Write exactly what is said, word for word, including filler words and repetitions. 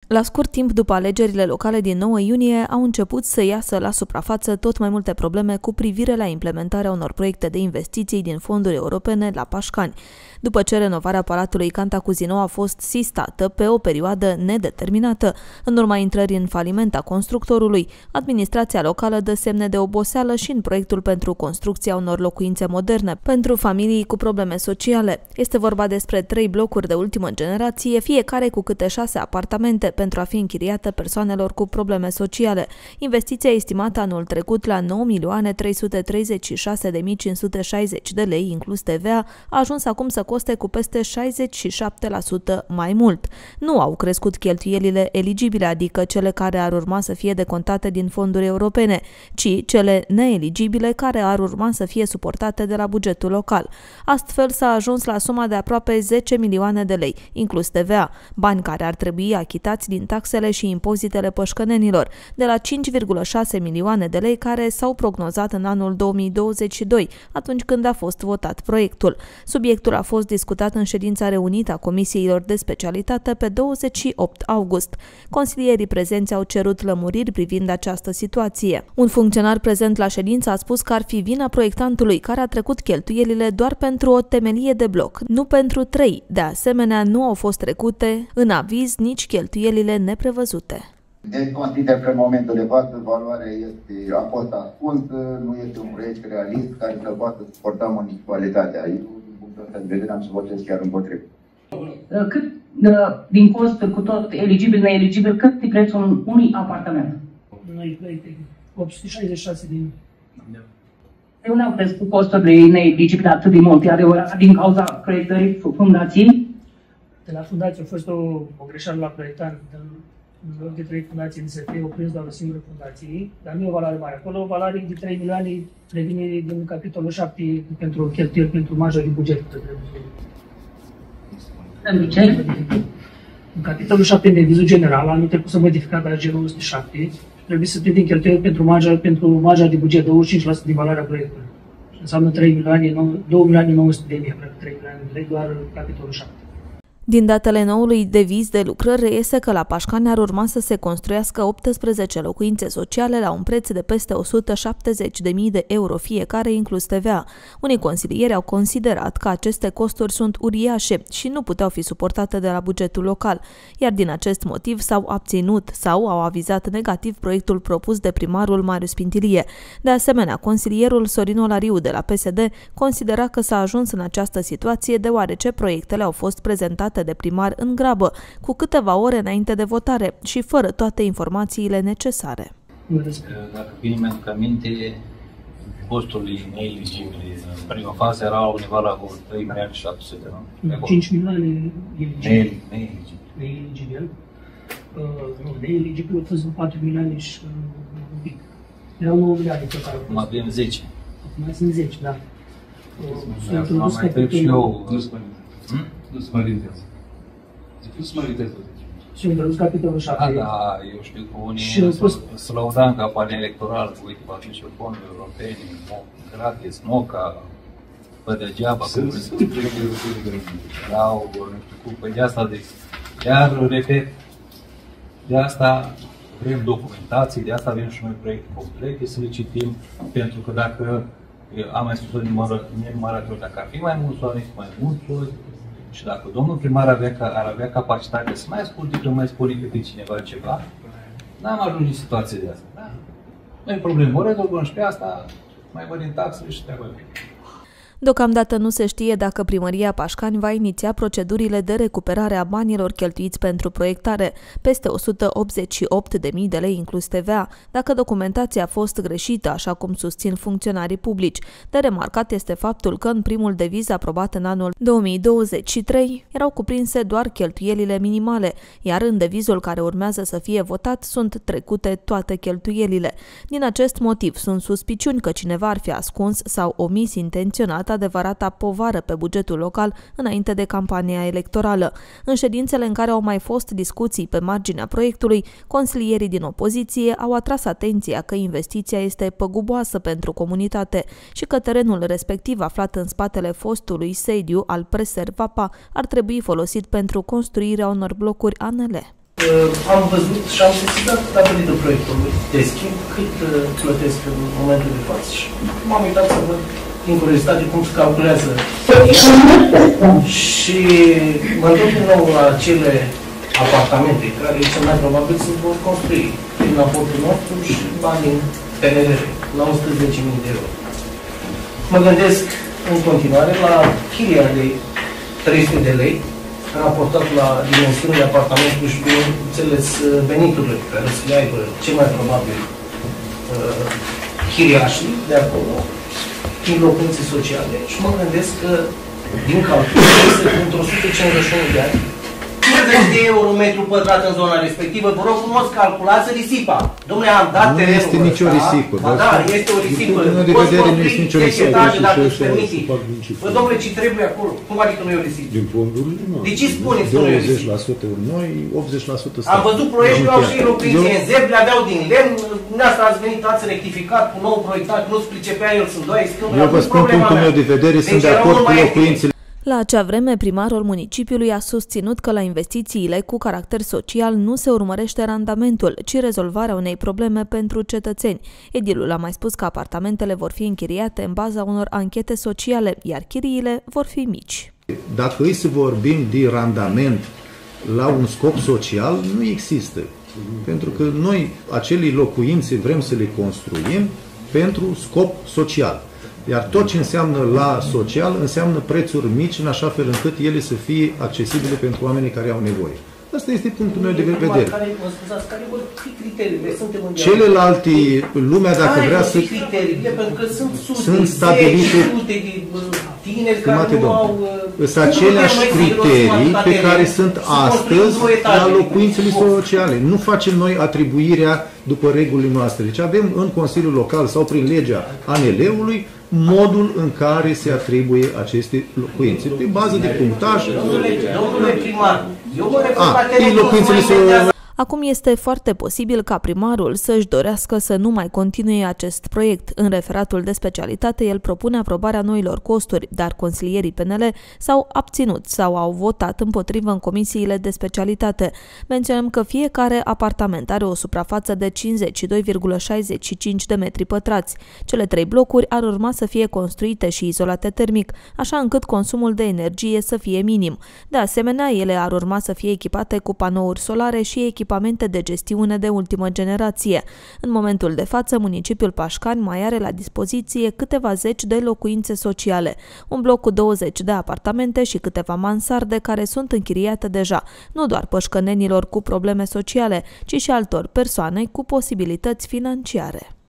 La scurt timp după alegerile locale din nouă iunie, au început să iasă la suprafață tot mai multe probleme cu privire la implementarea unor proiecte de investiții din fonduri europene la Pașcani. După ce renovarea Palatului Cantacuzino a fost sistată pe o perioadă nedeterminată, în urma intrării în faliment a constructorului, administrația locală dă semne de oboseală și în proiectul pentru construcția unor locuințe moderne pentru familii cu probleme sociale. Este vorba despre trei blocuri de ultimă generație, fiecare cu câte șase apartamente, pentru a fi închiriată persoanelor cu probleme sociale. Investiția estimată anul trecut la nouă milioane trei sute treizeci și șase de mii cinci sute șaizeci de lei, inclus T V A, a ajuns acum să coste cu peste șaizeci și șapte la sută mai mult. Nu au crescut cheltuielile eligibile, adică cele care ar urma să fie decontate din fonduri europene, ci cele neeligibile care ar urma să fie suportate de la bugetul local. Astfel s-a ajuns la suma de aproape zece milioane de lei, inclus T V A, bani care ar trebui achitați din taxele și impozitele pășcănenilor, de la cinci virgulă șase milioane de lei care s-au prognozat în anul două mii douăzeci și doi, atunci când a fost votat proiectul. Subiectul a fost discutat în ședința reunită a comisiilor de specialitate pe douăzeci și opt august. Consilierii prezenți au cerut lămuriri privind această situație. Un funcționar prezent la ședință a spus că ar fi vina proiectantului, care a trecut cheltuielile doar pentru o temelie de bloc, nu pentru trei. De asemenea, nu au fost trecute în aviz nici cheltuielile neprevăzute. Deci consider că în momentul de față valoarea este, a fost ascunsă, nu este un proiect realist care să poată suporta municipalitatea. Eu, din punctul ăsta de vedere, am să votez chiar împotrivă. Cât din cost cu tot eligibil, neeligibil, cât e prețul unui apartament? Noi proiecte, opt sute șaizeci și șase de mii. De unde au crescut costurile neeligibile atât de mult? E adevărat din cauza proiectării fundației? De la fundație a fost o, o greșeală la proiectant. În loc de trei fundații să fie oprins doar o singură fundație, dar nu e o valoare mare. Acolo o valoare de trei milioane revine din capitolul șapte pentru cheltuieli pentru marja de buget. De ce? În capitolul șapte, în devizul general, anul trecut s-a modificat la G nouă sute șapte, trebuie să plătim cheltuieli pentru marja, pentru marja de buget, douăzeci și cinci la sută din valoarea proiectului. Înseamnă trei milioane, două milioane nouă sute de mii, aproape trei milioane de lei, doar capitolul șapte. Din datele noului deviz de lucrări reiese că la Pașcani ar urma să se construiască optsprezece locuințe sociale la un preț de peste o sută șaptezeci de mii de euro fiecare, inclus T V A. Unii consilieri au considerat că aceste costuri sunt uriașe și nu puteau fi suportate de la bugetul local, iar din acest motiv s-au abținut sau au avizat negativ proiectul propus de primarul Marius Pintilie. De asemenea, consilierul Sorin Olariu de la P S D considera că s-a ajuns în această situație deoarece proiectele au fost prezentate de primar în grabă, cu câteva ore înainte de votare și fără toate informațiile necesare. Dacă bine mi-aduc aminte, costurile neeligibile în prima fază erau undeva la trei milioane șapte sute, nu? cinci milioane neeligibile. Neeligibil. Nu, neeligibil a fost patru milioane și un pic. Erau nouă milioane total. Acum avem zece. Acum sunt zece, da. Acum mai trebuie și eu. Nu se mărintează. Nu se mărintează. Și am introdus capitolul șapte. Da, da, eu știu că unii se lăudau în campania electorală, uite, va fi și fonduri europene, gratis, moca, pe degeaba, cum vreau, nu știu cum, păi de asta, de, iar, repet, de asta vrem documentații, de asta avem și noi proiecte complete, să le citim, pentru că dacă, am mai spus-o nenumărate ori, dacă ar fi mai mulți oameni, mai mulți ori, și dacă domnul primar avea, ar avea capacitatea să mai asculte, că mai spune câte cineva ceva, n-am ajuns în situația de asta. Da? Nu e problemă, o rezolvăm și pe asta, mai mărim taxele și treaba bine. Deocamdată nu se știe dacă primăria Pașcani va iniția procedurile de recuperare a banilor cheltuiți pentru proiectare, peste o sută optzeci și opt de mii de lei inclus T V A, dacă documentația a fost greșită, așa cum susțin funcționarii publici. De remarcat este faptul că în primul deviz aprobat în anul două mii douăzeci și trei erau cuprinse doar cheltuielile minimale, iar în devizul care urmează să fie votat sunt trecute toate cheltuielile. Din acest motiv sunt suspiciuni că cineva ar fi ascuns sau omis intenționat adevărata povară pe bugetul local înainte de campania electorală. În ședințele în care au mai fost discuții pe marginea proiectului, consilierii din opoziție au atras atenția că investiția este păguboasă pentru comunitate și că terenul respectiv aflat în spatele fostului sediu al Preservapa ar trebui folosit pentru construirea unor blocuri A N L. Am văzut și am sesizat datorită proiectului de schimb cât plătesc în momentul de față și m-am uitat să văd din curiozitate cum se calculează și mă întorc din nou la acele apartamente care cel mai probabil se vor construi prin aportul nostru și bani din P N R R la o sută zece mii de euro. Mă gândesc în continuare la chiria de trei sute de lei raportat la dimensiunile apartamentului și, bineînțeles, veniturile pe care să le aibă cel mai probabil uh, chiriașii de acolo, din locuințe sociale. Și mă gândesc că, din calcul, este într-o o sută cincizeci și unu de ani, cincizeci de euro metru pătrat în zona respectivă, vă rog frumos, calculați risipa. Dom'le, am dat terenul ăsta. Nu este nicio risipă. Ba da, este o risipă. Din punctul meu de vedere nu este nicio risipă. Dacă îți permiti. Bă, dom'le, ce trebuie acolo? Cum adică nu e o risipă? Din fondurile, nu. De ce spuneți că nu e o risipă? douăzeci la sută noi, optzeci la sută stat. Am văzut proiectul, au și locuințe în zeble, aveau din lemn, dumneavoastră ați venit, ați rectificat cu nou proiectat, nu-ți pricepea el, sunt doi scâmburi. Eu vă spun punctul meu de vedere, sunt de acord cu locuințele. La acea vreme, primarul municipiului a susținut că la investițiile cu caracter social nu se urmărește randamentul, ci rezolvarea unei probleme pentru cetățeni. Edilul a mai spus că apartamentele vor fi închiriate în baza unor anchete sociale, iar chiriile vor fi mici. Dacă îi să vorbim de randament la un scop social, nu există. Pentru că noi acele locuințe vrem să le construim pentru scop social. Iar tot ce înseamnă la social înseamnă prețuri mici, în așa fel încât ele să fie accesibile pentru oamenii care au nevoie. Asta este punctul meu de vedere. Celelalte, lumea dacă vrea să... Sunt stabilite sunt aceleași criterii pe care sunt astăzi la locuințele sociale. Nu facem noi atribuirea după regulile noastre. Deci avem în Consiliul Local sau prin legea A N L-ului modul în care se atribuie aceste locuințe. Pe bază de punctaj. Domnule primar, eu mă refer la terenul. Acum este foarte posibil ca primarul să-și dorească să nu mai continue acest proiect. În referatul de specialitate, el propune aprobarea noilor costuri, dar consilierii P N L s-au abținut sau au votat împotrivă în comisiile de specialitate. Menționăm că fiecare apartament are o suprafață de cincizeci și doi virgulă șaizeci și cinci de metri pătrați. Cele trei blocuri ar urma să fie construite și izolate termic, așa încât consumul de energie să fie minim. De asemenea, ele ar urma să fie echipate cu panouri solare și echipate echipamente de gestiune de ultimă generație. În momentul de față, municipiul Pașcani mai are la dispoziție câteva zeci de locuințe sociale, un bloc cu douăzeci de apartamente și câteva mansarde care sunt închiriate deja, nu doar pășcănenilor cu probleme sociale, ci și altor persoane cu posibilități financiare.